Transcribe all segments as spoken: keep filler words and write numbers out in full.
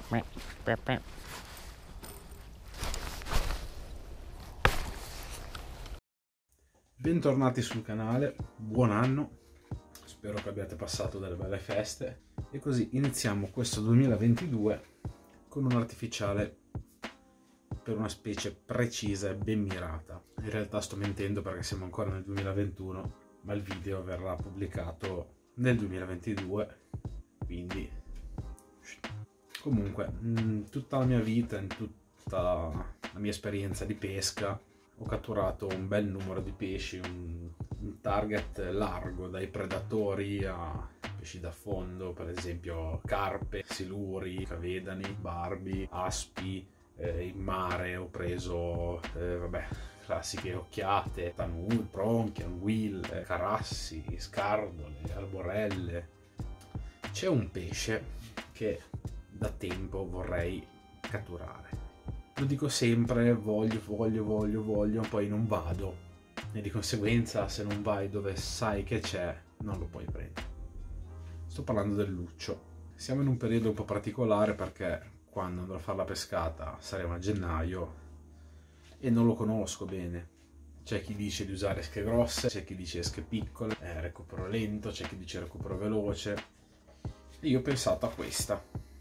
Bentornati sul canale, buon anno, spero che abbiate passato delle belle feste e così iniziamo questo duemilaventidue con un artificiale per una specie precisa e ben mirata. In realtà sto mentendo perché siamo ancora nel duemilaventuno, ma il video verrà pubblicato nel duemilaventidue, quindi comunque in tutta la mia vita, in tutta la mia esperienza di pesca, ho catturato un bel numero di pesci, un, un target largo, dai predatori a pesci da fondo, per esempio carpe, siluri, cavedani, barbi, aspi. Eh, in mare ho preso, eh, vabbè, classiche occhiate, tanui, bronchi, anguille, carassi, scardole, arborelle. C'è un pesce che da tempo vorrei catturare. Lo dico sempre, voglio, voglio, voglio, voglio, poi non vado. E di conseguenza, se non vai dove sai che c'è, non lo puoi prendere. Sto parlando del luccio. Siamo in un periodo un po' particolare perché quando andrò a fare la pescata saremo a gennaio e non lo conosco bene. C'è chi dice di usare esche grosse, c'è chi dice esche piccole, eh, recupero lento, c'è chi dice recupero veloce. E io ho pensato a questa.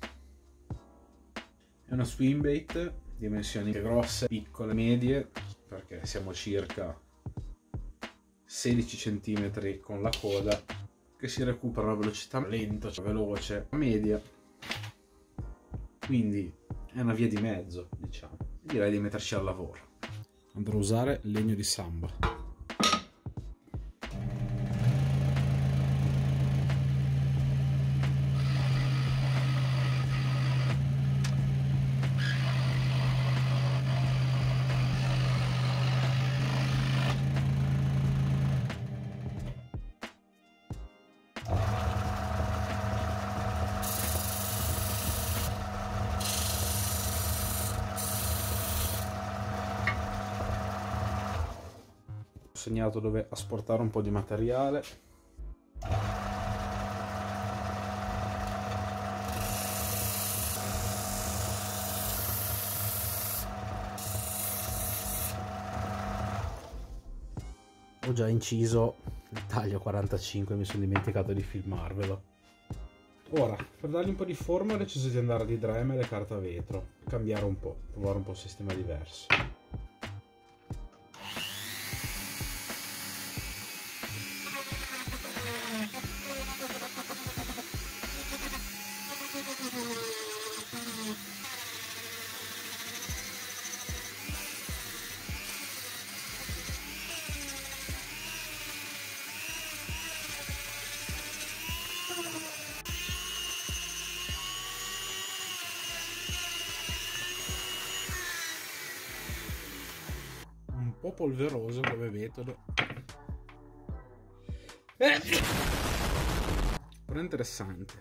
È una swim bait, dimensioni grosse, piccole, medie, perché siamo circa sedici centimetri con la coda, che si recupera a velocità lento, cioè veloce, media. Quindi è una via di mezzo, diciamo. Direi di metterci al lavoro. Andrò a usare legno di samba. Ho segnato dove asportare un po' di materiale. Ho già inciso il taglio quarantacinque, mi sono dimenticato di filmarvelo. Ora, per dargli un po' di forma ho deciso di andare di Dremel e carta vetro, cambiare un po', provare un po' un sistema diverso. Un po' polveroso come metodo, però interessante.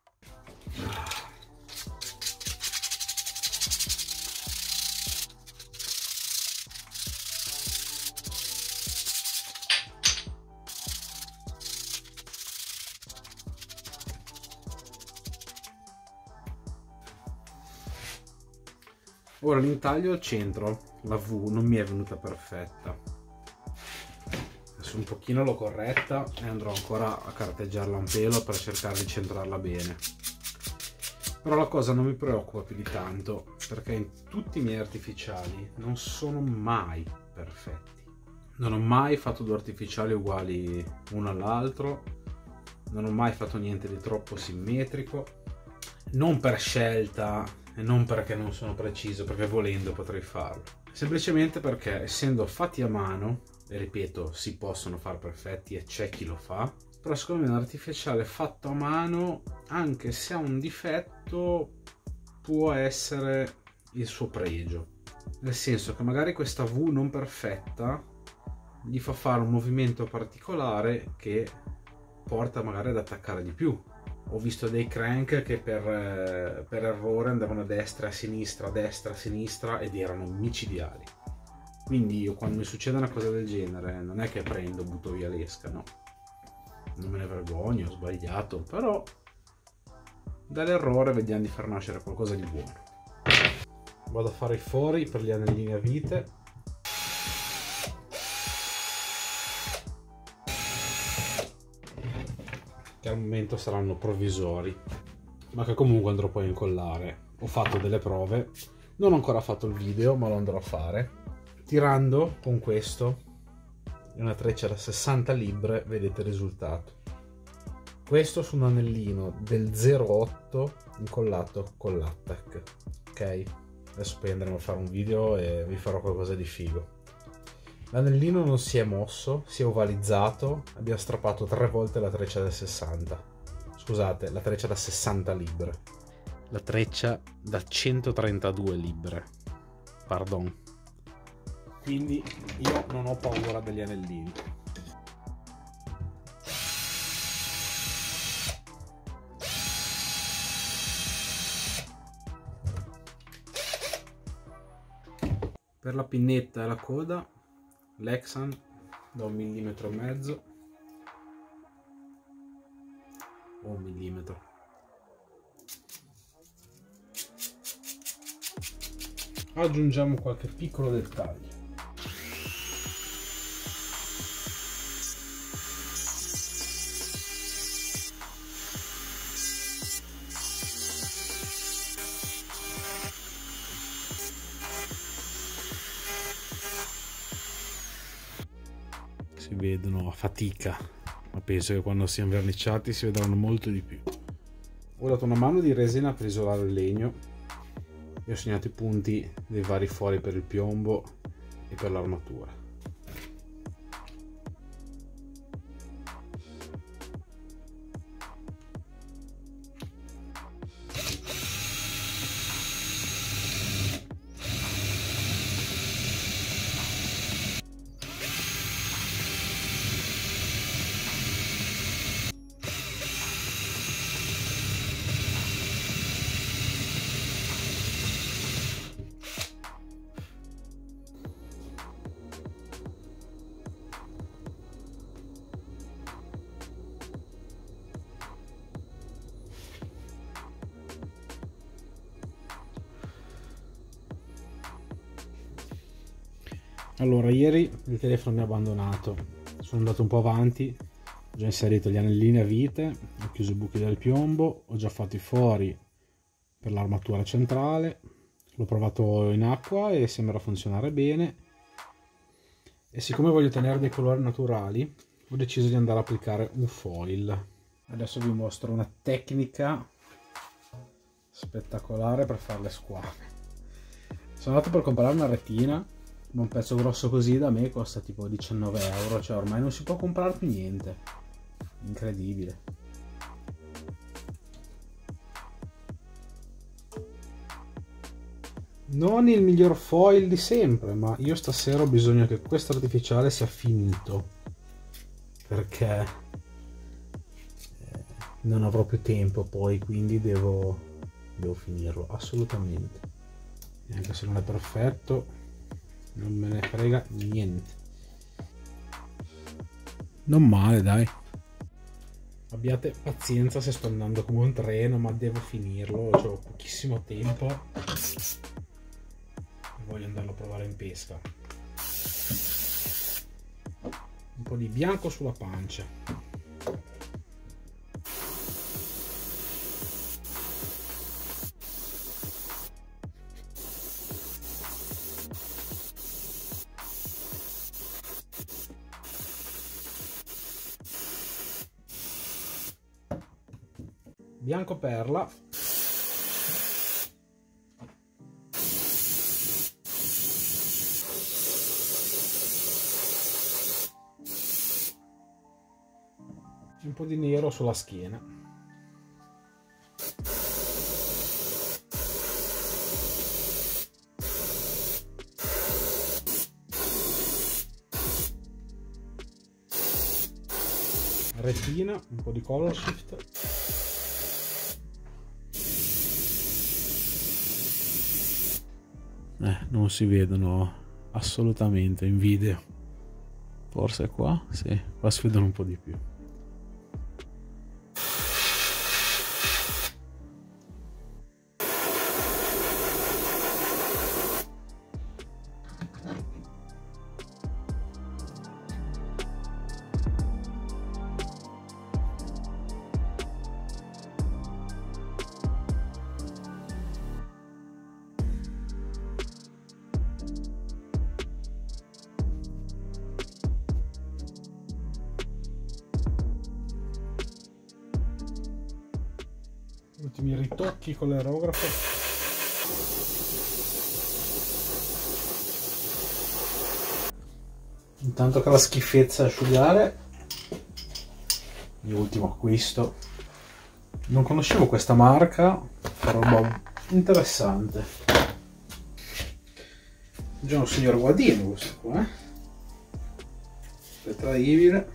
Ora l'intaglio al centro, la V non mi è venuta perfetta. Adesso un pochino l'ho corretta e andrò ancora a carteggiarla un pelo per cercare di centrarla bene. Però la cosa non mi preoccupa più di tanto, perché in tutti i miei artificiali non sono mai perfetti. Non ho mai fatto due artificiali uguali uno all'altro, non ho mai fatto niente di troppo simmetrico, non per scelta e non perché non sono preciso, perché volendo potrei farlo, semplicemente perché essendo fatti a mano, e ripeto, si possono fare perfetti e c'è chi lo fa, però secondo me un artificiale fatto a mano, anche se ha un difetto, può essere il suo pregio, nel senso che magari questa V non perfetta gli fa fare un movimento particolare che porta magari ad attaccare di più. Ho visto dei crank che per, per errore andavano a destra, a sinistra, a destra, a sinistra ed erano micidiali. Quindi io quando mi succede una cosa del genere non è che prendo, butto via l'esca, no. Non me ne vergogno, ho sbagliato, però dall'errore vediamo di far nascere qualcosa di buono. Vado a fare i fori per gli anellini a vite. Che al momento saranno provvisori, ma che comunque andrò poi a incollare. Ho fatto delle prove, non ho ancora fatto il video, ma lo andrò a fare. Tirando con questo una treccia da sessanta libbre, vedete il risultato. Questo su un anellino del zero otto incollato con l'attack. Ok, adesso poi andremo a fare un video e vi farò qualcosa di figo. L'anellino non si è mosso, si è ovalizzato, abbiamo strappato tre volte la treccia da sessanta. Scusate, la treccia da sessanta libbre. La treccia da centotrentadue libbre. Pardon. Quindi io non ho paura degli anellini. Per la pinnetta e la coda, Lexan da un millimetro e mezzo o un millimetro. Aggiungiamo qualche piccolo dettaglio. Si vedono a fatica, ma penso che quando siano verniciati si vedranno molto di più. Ho dato una mano di resina per isolare il legno e ho segnato i punti dei vari fori per il piombo e per l'armatura. Allora, ieri il telefono mi ha abbandonato, sono andato un po' avanti, ho già inserito gli anellini a vite, ho chiuso i buchi del piombo, ho già fatto i fori per l'armatura centrale, l'ho provato in acqua e sembra funzionare bene. E siccome voglio tenere dei colori naturali, ho deciso di andare a applicare un foil. Adesso vi mostro una tecnica spettacolare per fare le squame. Sono andato per comprare una retina, ma un pezzo grosso così da me costa tipo diciannove euro, cioè ormai non si può comprare più niente. Incredibile. Non il miglior foil di sempre, ma io stasera ho bisogno che questo artificiale sia finito, perché eh, non avrò più tempo poi, quindi devo, devo finirlo assolutamente. E anche se non è perfetto, non me ne frega niente. Non male, dai. Abbiate pazienza se sto andando come un treno, ma devo finirlo, ho pochissimo tempo e voglio andarlo a provare in pesca. Un po' di bianco sulla pancia. Bianco perla. Un po' di nero sulla schiena. Retina, un po' di color shift. Eh, non si vedono assolutamente in video. Forse qua? Sì, qua si vedono un po' di più. ultimi ritocchi con l'aerografo. Intanto che la schifezza asciugare, il mio ultimo acquisto. Non conoscevo questa marca, però roba interessante. Già un signor guadino questo qua, eh? Retraibile,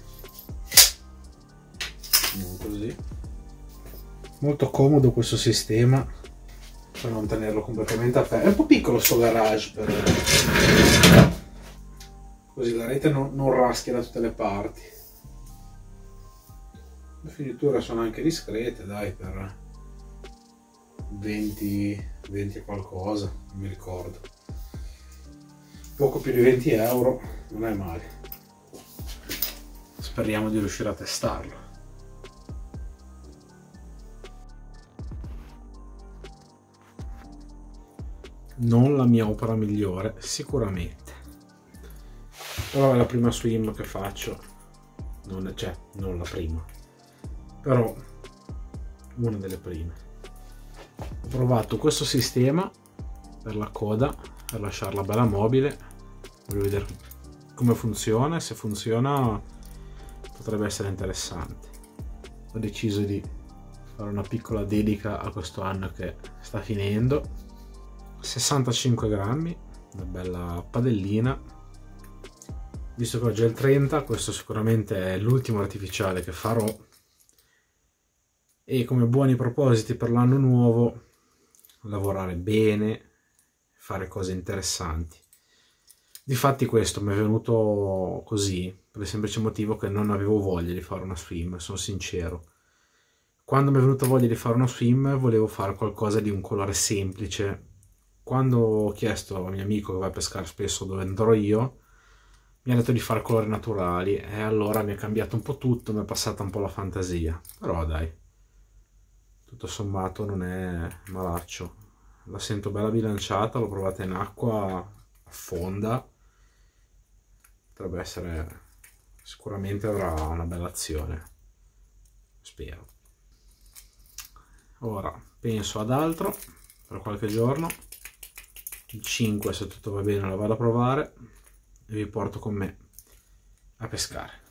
così. Molto comodo questo sistema per non tenerlo completamente aperto. È un po' piccolo sto garage, però così la rete non, non raschia da tutte le parti. Le finiture sono anche discrete, dai, per venti, venti e qualcosa, non mi ricordo. Poco più di venti euro, non è male. Speriamo di riuscire a testarlo. Non la mia opera migliore, sicuramente. Però è la prima swim che faccio. Non è, cioè, non la prima. Però una delle prime. Ho provato questo sistema per la coda, per lasciarla bella mobile. Voglio vedere come funziona, e se funziona potrebbe essere interessante. Ho deciso di fare una piccola dedica a questo anno che sta finendo. sessantacinque grammi, una bella padellina. Visto che oggi è il trenta, questo sicuramente è l'ultimo artificiale che farò, e come buoni propositi per l'anno nuovo, lavorare bene, fare cose interessanti. Difatti questo mi è venuto così per il semplice motivo che non avevo voglia di fare una swim, sono sincero. Quando mi è venuta voglia di fare una swim volevo fare qualcosa di un colore semplice. Quando ho chiesto al mio amico che va a pescare spesso dove andrò io, mi ha detto di fare colori naturali, e allora mi è cambiato un po' tutto, mi è passata un po' la fantasia. Però dai, tutto sommato non è malaccio. La sento bella bilanciata, l'ho provata in acqua, affonda. Potrebbe essere, sicuramente avrà una bella azione, spero. Ora penso ad altro per qualche giorno. Il cinque, se tutto va bene, la vado a provare e vi porto con me a pescare.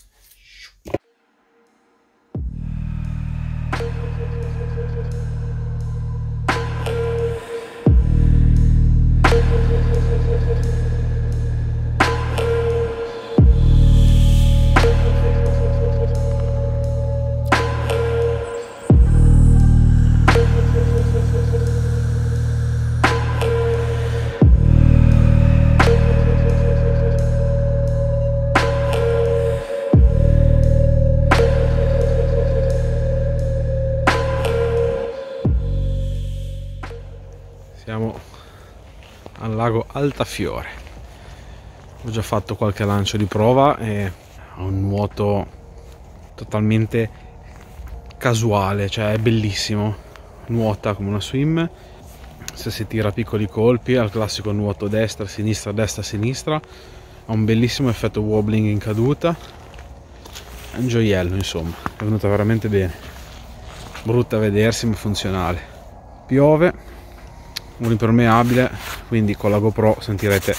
Siamo al lago Altafiore. Ho già fatto qualche lancio di prova e ho un nuoto totalmente casuale, cioè è bellissimo. Nuota come una swim, se si tira piccoli colpi al classico nuoto destra, sinistra, destra, sinistra. Ha un bellissimo effetto wobbling in caduta. È un gioiello, insomma, è venuta veramente bene. Brutta a vedersi ma funzionale. Piove, un impermeabile, quindi con la GoPro sentirete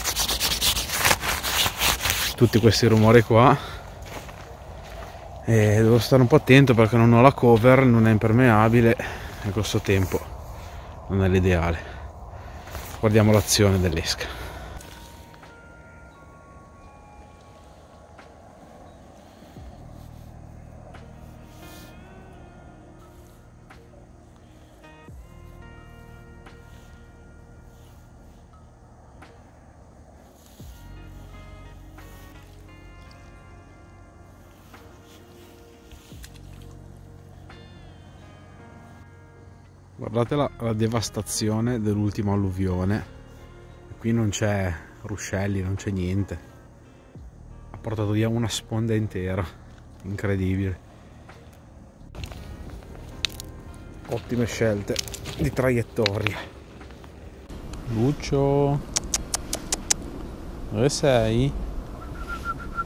tutti questi rumori qua, e devo stare un po' attento perché non ho la cover, non è impermeabile e questo tempo non è l'ideale. Guardiamo l'azione dell'esca. Guardate la, la devastazione dell'ultima alluvione. Qui non c'è ruscelli, non c'è niente. Ha portato via una sponda intera. Incredibile. Ottime scelte di traiettoria. Lucio, dove sei?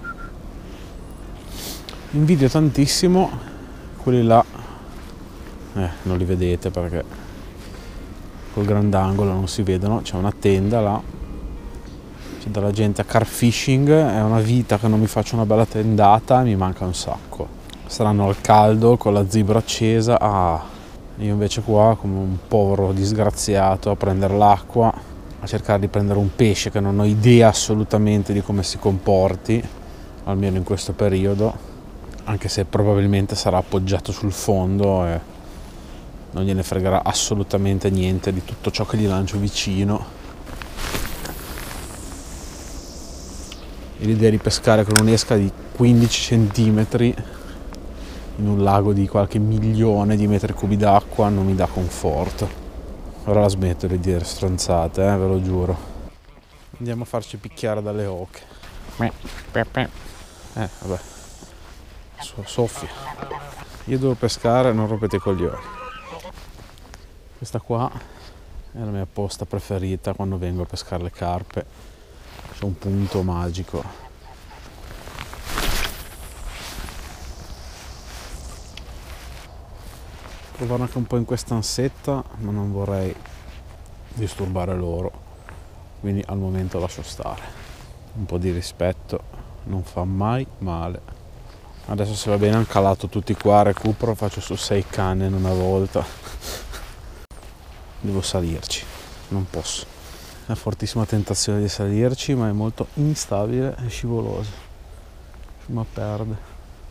Invidio tantissimo quelli là eh, non li vedete perché col grandangolo non si vedono. C'è una tenda là, c'è della gente a car fishing, è una vita che non mi faccio una bella tendata e mi manca un sacco. Saranno al caldo con la zibra accesa, ah, io invece qua come un povero disgraziato a prendere l'acqua, a cercare di prendere un pesce che non ho idea assolutamente di come si comporti, almeno in questo periodo, anche se probabilmente sarà appoggiato sul fondo e non gliene fregherà assolutamente niente di tutto ciò che gli lancio vicino. E l'idea di pescare con un'esca di quindici centimetri in un lago di qualche milione di metri cubi d'acqua non mi dà conforto. Ora la smetto di dire stronzate, eh, ve lo giuro. Andiamo a farci picchiare dalle oche. Eh, vabbè. Soffia. Io devo pescare, non rompete i coglioni. Questa qua è la mia posta preferita quando vengo a pescare le carpe. C'è un punto magico. Provare anche un po' in questa ansetta, ma non vorrei disturbare loro, quindi al momento lascio stare. Un po' di rispetto non fa mai male. Adesso se va bene hanno calato tutti qua, recupero, faccio su sei canne in una volta. Devo salirci, non posso. È una fortissima tentazione di salirci, ma è molto instabile e scivoloso. Ma perde.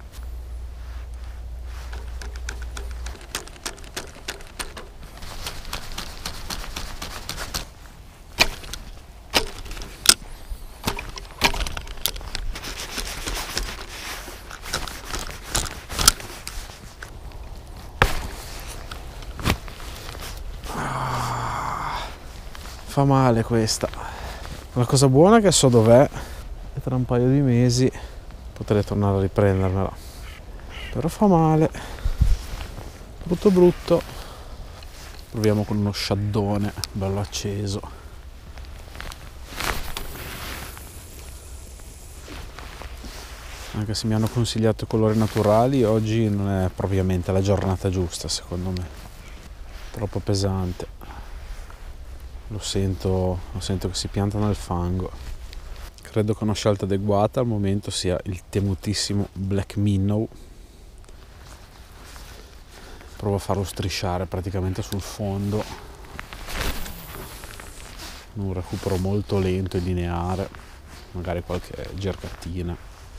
Fa male questa. La cosa buona è che so dov'è e tra un paio di mesi potrei tornare a riprendermela. Però fa male. Brutto brutto. Proviamo con uno sciaddone bello acceso. Anche se mi hanno consigliato i colori naturali, oggi non è propriamente la giornata giusta secondo me. Troppo pesante. Lo sento, lo sento che si pianta nel fango. Credo che una scelta adeguata al momento sia il temutissimo Black Minnow. Provo a farlo strisciare praticamente sul fondo. Un recupero molto lento e lineare, magari qualche gergatina.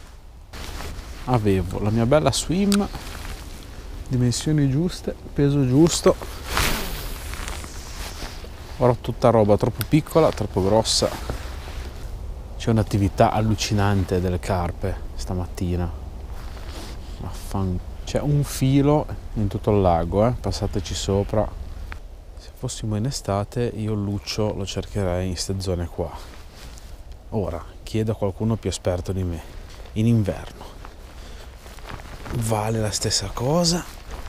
Avevo la mia bella swim, dimensioni giuste, peso giusto. Ora tutta roba troppo piccola, troppo grossa. C'è un'attività allucinante delle carpe stamattina. C'è un filo in tutto il lago, eh? Passateci sopra. Se fossimo in estate io il luccio lo cercherei in queste zone qua. Ora chiedo a qualcuno più esperto di me. In inverno vale la stessa cosa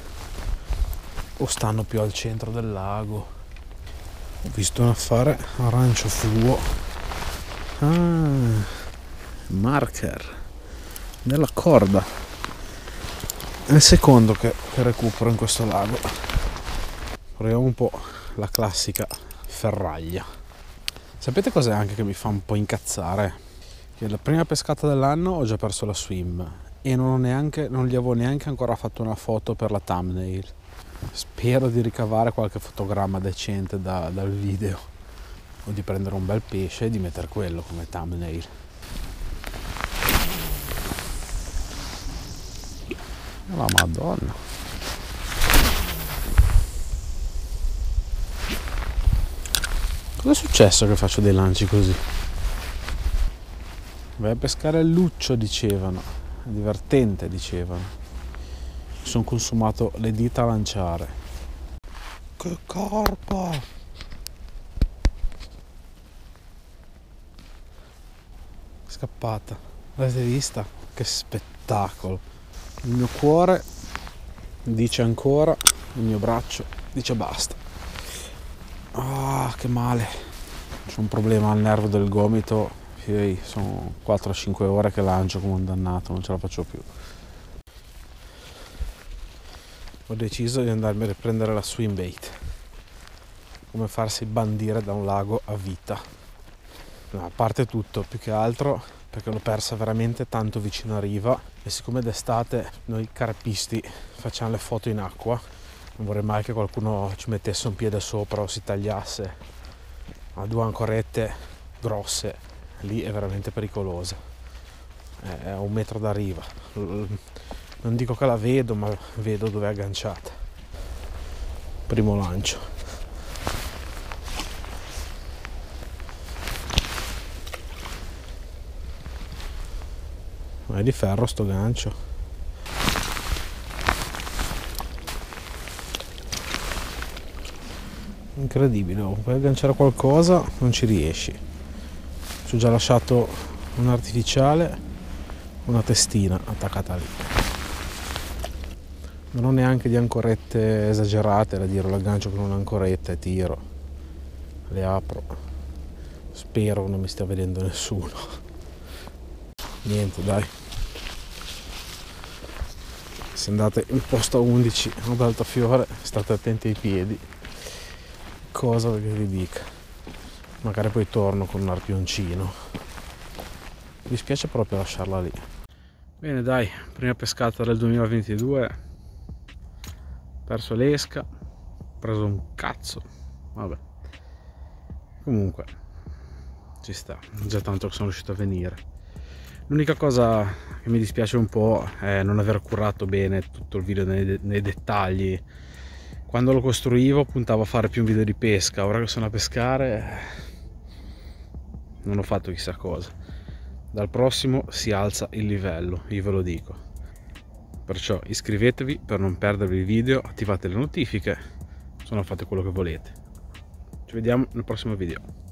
o stanno più al centro del lago? Ho visto un affare arancio fluo. Ah, marker nella corda. È il secondo che, che recupero in questo lago. Proviamo un po' la classica ferraglia. Sapete cos'è anche che mi fa un po' incazzare? Che la prima pescata dell'anno ho già perso la swim e non, ho neanche, non gli avevo neanche ancora fatto una foto per la thumbnail. Spero di ricavare qualche fotogramma decente da, dal video o di prendere un bel pesce e di mettere quello come thumbnail. La Madonna. Cosa è successo che faccio dei lanci così? Vai a pescare il luccio, dicevano. È divertente, dicevano. Mi sono consumato le dita a lanciare. Che corpo! Scappata. L'avete vista? Che spettacolo! Il mio cuore dice ancora, il mio braccio dice basta. Ah, che male. C'ho un problema al nervo del gomito. Ehi, sono quattro cinque ore che lancio come un dannato, non ce la faccio più. ho deciso di andarmi a riprendere la swim bait, come farsi bandire da un lago a vita. No, a parte tutto, più che altro perché l'ho persa veramente tanto vicino a riva, e siccome d'estate noi carpisti facciamo le foto in acqua, non vorrei mai che qualcuno ci mettesse un piede sopra o si tagliasse a due ancorette grosse. Lì è veramente pericolosa, è a un metro da riva, non dico che la vedo, ma vedo dove è agganciata. Primo lancio. Ma è di ferro sto gancio. Incredibile, oh, puoi agganciare qualcosa, non ci riesci. Ci ho già lasciato un artificiale, una testina attaccata lì. Non ho neanche di ancorette esagerate, da dire, l'aggancio con un'ancoretta e tiro. Le apro. Spero non mi stia vedendo nessuno. Niente, dai. Se andate in posto undici ad Altafiore, state attenti ai piedi. Cosa che vi dica. Magari poi torno con un arpioncino. Mi spiace proprio lasciarla lì. Bene, dai, prima pescata del duemilaventidue. Perso l'esca, preso un cazzo. Vabbè. Comunque ci sta, già tanto che sono riuscito a venire. L'unica cosa che mi dispiace un po' è non aver curato bene tutto il video nei, nei dettagli. Quando lo costruivo puntavo a fare più un video di pesca, ora che sono a pescare non ho fatto chissà cosa. Dal prossimo si alza il livello, io ve lo dico. Perciò iscrivetevi per non perdervi i video, attivate le notifiche, se no fate quello che volete. Ci vediamo nel prossimo video.